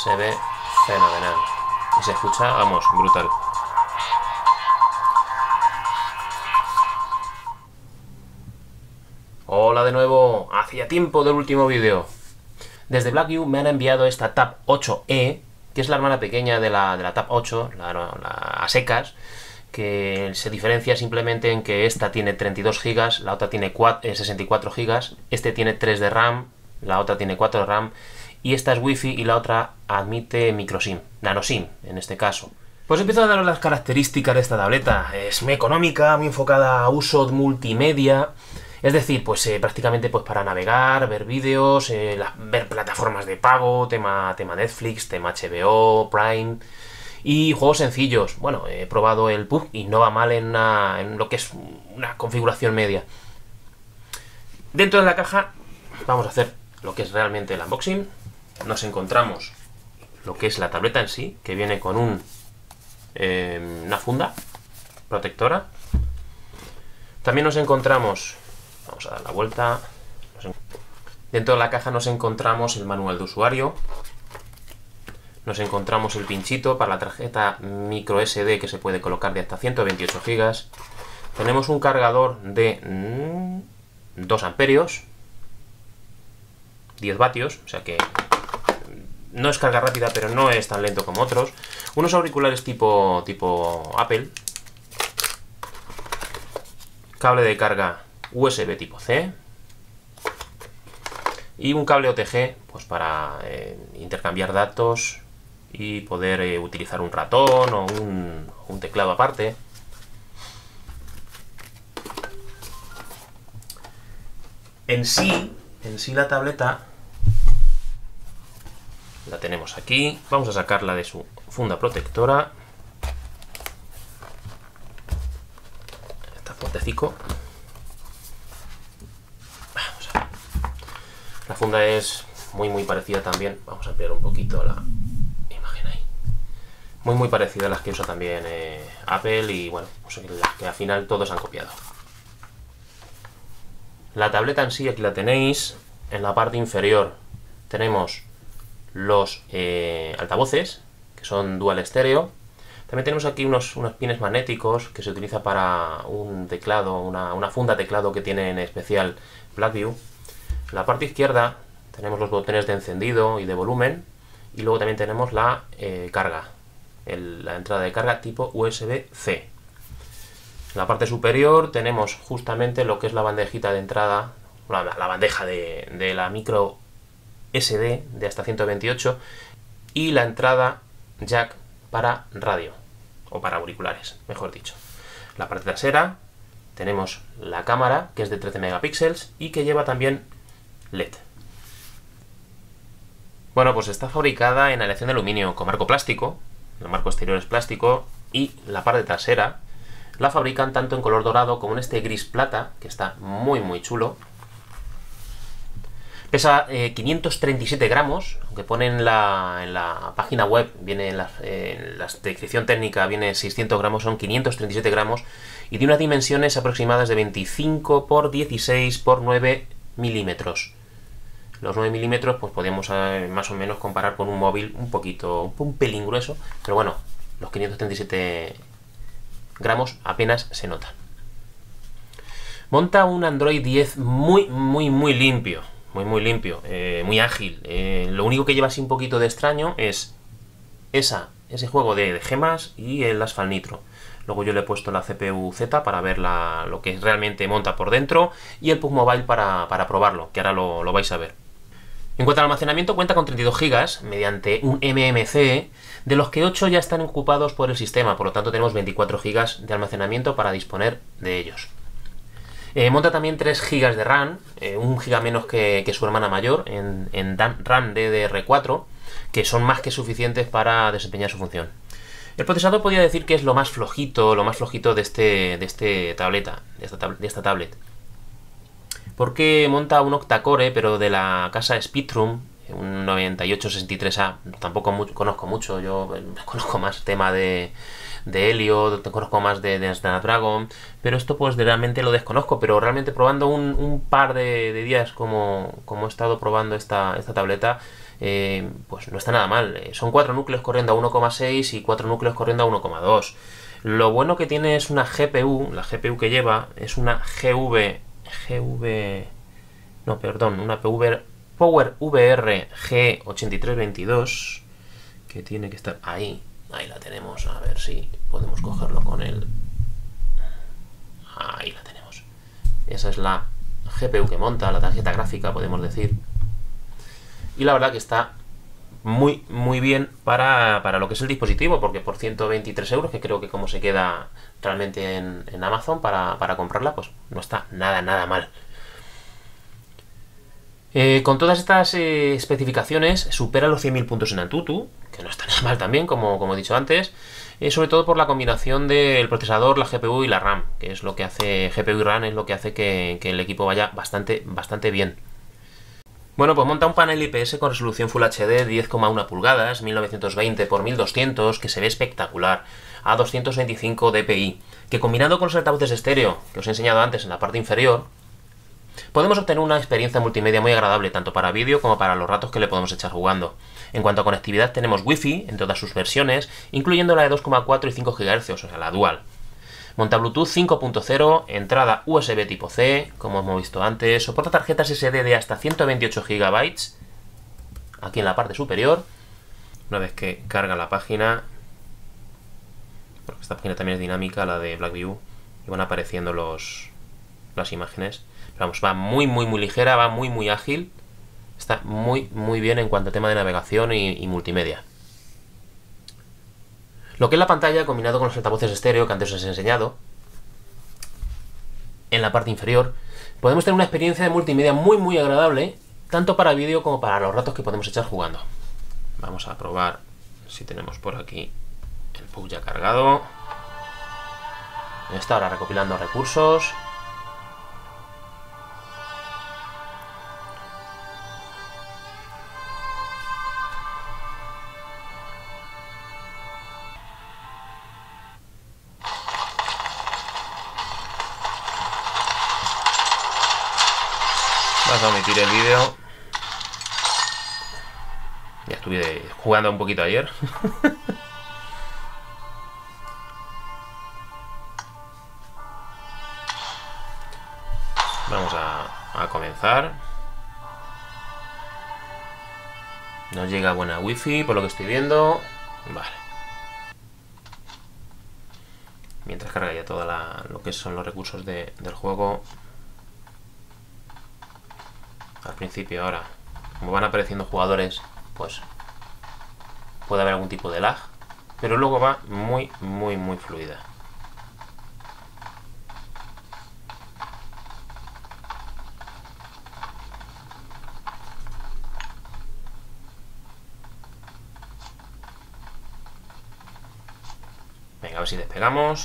Se ve fenomenal. Y se escucha, vamos, brutal. Hola de nuevo, hacía tiempo del último vídeo. Desde Blackview me han enviado esta Tab 8e, que es la hermana pequeña de la Tab 8, a secas, que se diferencia simplemente en que esta tiene 32 GB, la otra tiene 64 GB, este tiene 3 de RAM, la otra tiene 4 de RAM, y esta es Wi-Fi y la otra admite microSIM, nanoSIM en este caso. Pues empiezo a daros las características de esta tableta. Es muy económica, muy enfocada a uso multimedia. Es decir, pues prácticamente pues para navegar, ver vídeos, ver plataformas de pago, tema Netflix, tema HBO, Prime y juegos sencillos. Bueno, he probado el PUBG y no va mal en lo que es una configuración media. Dentro de la caja vamos a hacer lo que es realmente el unboxing. Nos encontramos lo que es la tableta en sí, que viene con una funda protectora. También nos encontramos... Vamos a dar la vuelta. Dentro de la caja nos encontramos el manual de usuario. Nos encontramos el pinchito para la tarjeta micro SD que se puede colocar de hasta 128 GB. Tenemos un cargador de 2 amperios, 10 vatios, o sea que no es carga rápida, pero no es tan lento como otros. Unos auriculares tipo Apple. Cable de carga USB tipo C y un cable OTG pues para intercambiar datos y poder utilizar un ratón o un teclado aparte. En sí la tableta la tenemos aquí. Vamos a sacarla de su funda protectora. Está fuertecico. La funda es muy parecida también. Vamos a ampliar un poquito la imagen ahí. Muy parecida a las que usa también Apple y bueno, pues las que al final todos han copiado. La tableta en sí, aquí la tenéis. En la parte inferior tenemos los altavoces, que son dual estéreo. También tenemos aquí unos pines magnéticos que se utiliza para un teclado, una funda teclado que tiene en especial Blackview. En la parte izquierda tenemos los botones de encendido y de volumen y luego también tenemos la carga, la entrada de carga tipo USB-C. En la parte superior tenemos justamente lo que es la bandejita de entrada, la bandeja de la micro SD de hasta 128 y la entrada jack para radio o para auriculares, mejor dicho. En la parte trasera tenemos la cámara, que es de 13 megapíxeles y que lleva también LED. Bueno, pues está fabricada en aleación de aluminio con marco plástico, el marco exterior es plástico y la parte trasera la fabrican tanto en color dorado como en este gris plata, que está muy chulo. Pesa 537 gramos, aunque pone en la página web, viene en la descripción técnica, viene 600 gramos, son 537 gramos y de unas dimensiones aproximadas de 25 por 16 por 9 milímetros. Los 9 milímetros pues podemos más o menos comparar con un móvil un pelín grueso, pero bueno, los 537 gramos apenas se notan. Monta un Android 10 muy limpio, muy ágil. Lo único que lleva así un poquito de extraño es ese juego de gemas y el Asphalt Nitro. Luego yo le he puesto la CPU Z para ver lo que realmente monta por dentro y el PUBG Mobile para probarlo, que ahora lo vais a ver. En cuanto al almacenamiento, cuenta con 32 GB mediante un MMC, de los que 8 ya están ocupados por el sistema, por lo tanto tenemos 24 GB de almacenamiento para disponer de ellos. Monta también 3 GB de RAM, 1 GB menos que su hermana mayor, en RAM DDR4, que son más que suficientes para desempeñar su función. El procesador podría decir que es lo más flojito de esta tablet. Porque monta un octa-core, pero de la casa Speedrum, un 9863A, tampoco conozco mucho, yo conozco más tema de Helio, conozco más de Snapdragon, pero esto pues realmente lo desconozco, pero realmente probando un par de días como he estado probando esta tableta, pues no está nada mal. Son 4 núcleos corriendo a 1,6 y 4 núcleos corriendo a 1,2. Lo bueno que tiene es una GPU, la GPU que lleva es una una PowerVR G8322, que tiene que estar ahí. Ahí la tenemos, a ver si podemos cogerlo con él. Ahí la tenemos. Esa es la GPU que monta, la tarjeta gráfica, podemos decir. Y la verdad que está muy bien para lo que es el dispositivo, porque por 123 euros, que creo que como se queda realmente en Amazon para comprarla, pues no está nada mal. Con todas estas especificaciones supera los 100.000 puntos en Antutu, que no está nada mal también, como he dicho antes, sobre todo por la combinación del procesador, la GPU y la RAM, que es lo que hace, GPU y RAM es lo que hace que el equipo vaya bastante bien. Bueno, pues monta un panel IPS con resolución Full HD 10,1 pulgadas, 1920 x 1200, que se ve espectacular, a 225 dpi, que combinado con los altavoces estéreo que os he enseñado antes en la parte inferior, podemos obtener una experiencia multimedia muy agradable, tanto para vídeo como para los ratos que le podemos echar jugando. En cuanto a conectividad, tenemos Wi-Fi en todas sus versiones, incluyendo la de 2,4 y 5 GHz, o sea, la dual. Monta Bluetooth 5.0, entrada USB tipo C, como hemos visto antes, soporta tarjetas SD de hasta 128 GB, aquí en la parte superior. Una vez que carga la página, porque esta página también es dinámica, la de Blackview, y van apareciendo las imágenes. Pero vamos, va muy ligera, va muy ágil, está muy bien en cuanto a tema de navegación y multimedia. Lo que es la pantalla, combinado con los altavoces estéreo que antes os he enseñado, en la parte inferior, podemos tener una experiencia de multimedia muy agradable, tanto para vídeo como para los ratos que podemos echar jugando. Vamos a probar si tenemos por aquí el PUBG ya cargado. Está ahora recopilando recursos. Vamos a omitir el vídeo. Ya estuve jugando un poquito ayer. Vamos a comenzar. Nos llega buena wifi por lo que estoy viendo. Vale. Mientras carga ya todo lo que son los recursos del juego. Al principio ahora, como van apareciendo jugadores, pues puede haber algún tipo de lag, pero luego va muy fluida. Venga, a ver si despegamos.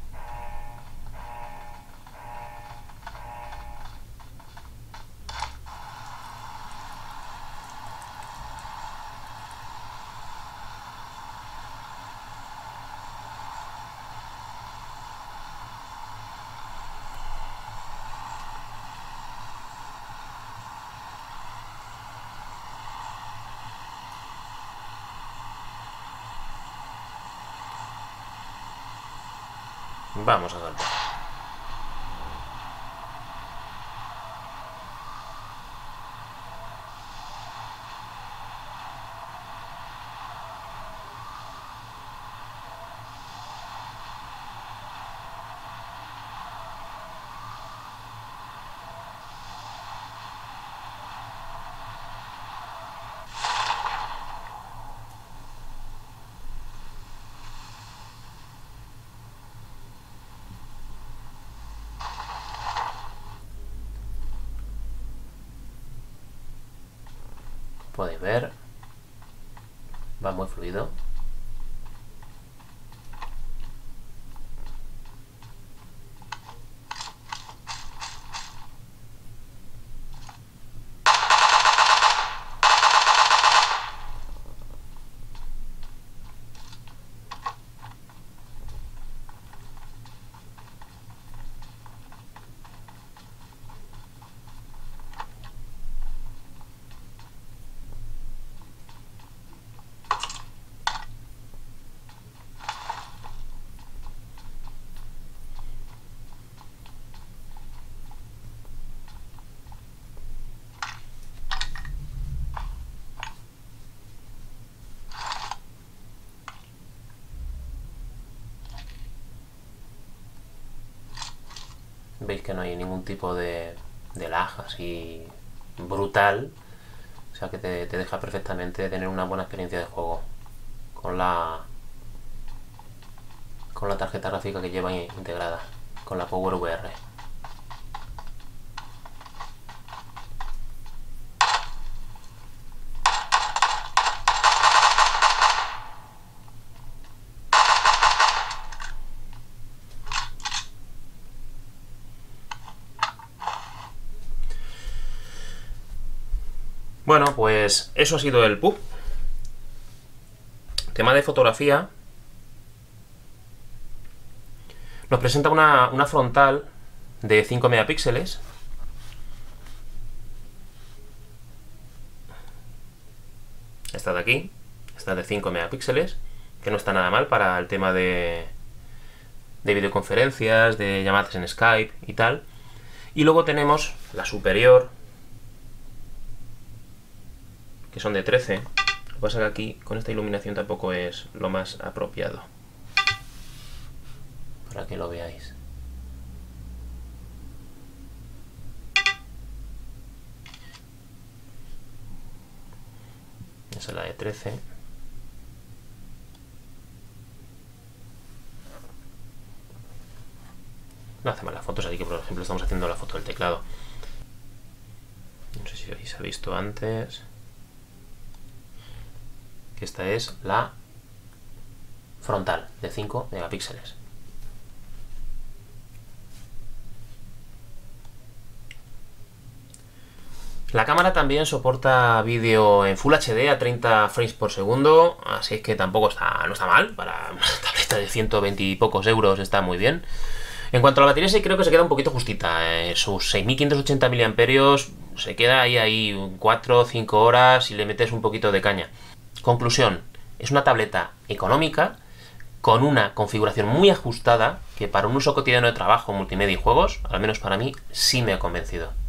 Vamos a saltar. Podéis ver, va muy fluido. veis que no hay ningún tipo de lag así brutal, o sea que te deja perfectamente tener una buena experiencia de juego con la tarjeta gráfica que lleva integrada, con la PowerVR. Bueno, pues eso ha sido el PUB. Tema de fotografía. Nos presenta una frontal de 5 megapíxeles. Esta de aquí, esta de 5 megapíxeles, que no está nada mal para el tema de videoconferencias, de llamadas en Skype y tal. Y luego tenemos la superior, que son de 13. Lo que pasa que aquí con esta iluminación tampoco es lo más apropiado, para que lo veáis. Esa es la de 13. No hace mal las fotos, aquí que por ejemplo estamos haciendo la foto del teclado. No sé si se ha visto antes. Que esta es la frontal de 5 megapíxeles. La cámara también soporta vídeo en Full HD a 30 frames por segundo, así es que tampoco no está mal. Para una tableta de 120 y pocos euros está muy bien. En cuanto a la batería, sí creo que se queda un poquito justita. Sus 6580 mAh se queda ahí 4 o 5 horas y le metes un poquito de caña. Conclusión, es una tableta económica con una configuración muy ajustada que para un uso cotidiano de trabajo, multimedia y juegos, al menos para mí, sí me ha convencido.